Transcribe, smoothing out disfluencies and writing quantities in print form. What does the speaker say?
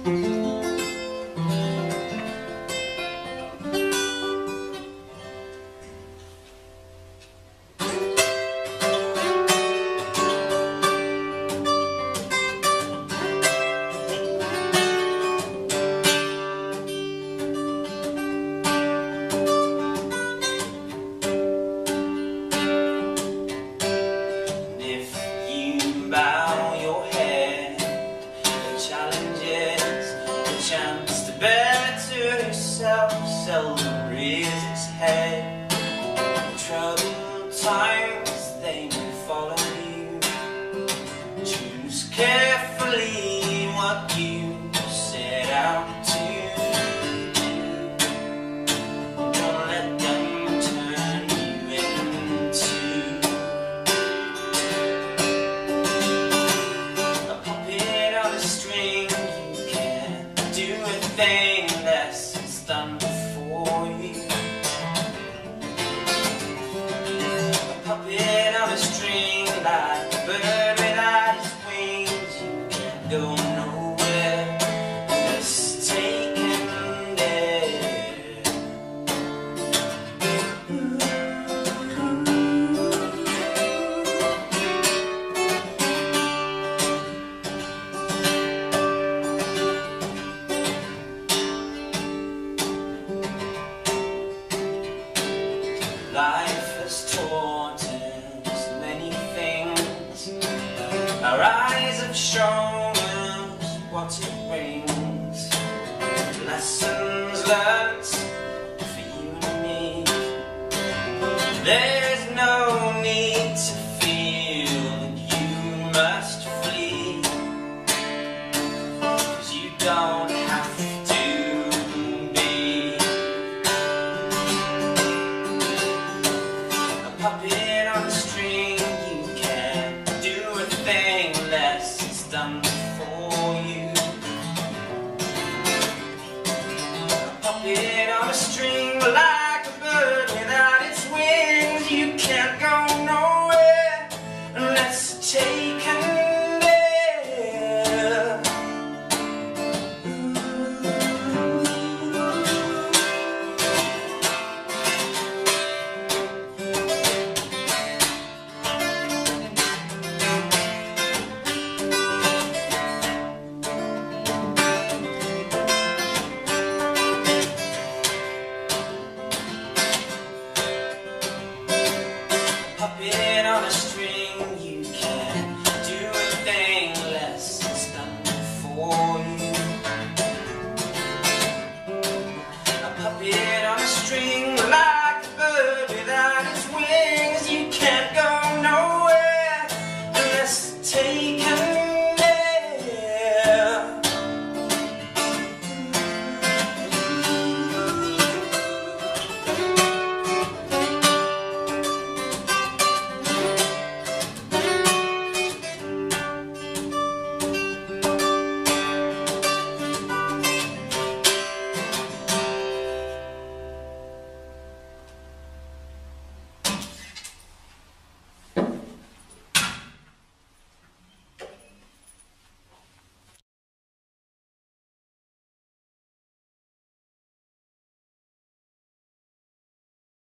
Bow your head, the challenges, the chance to better yourself seldom rears its head. Troubled times, they may follow you. Choose carefully what you set out to do. Don't let them turn you into string. You can't do a thing less it's done before you. A puppet on a string, like a bird without its wings. You can't go nowhere unless taken there. Life has taught us many things. Our eyes have shown us what it brings. Lessons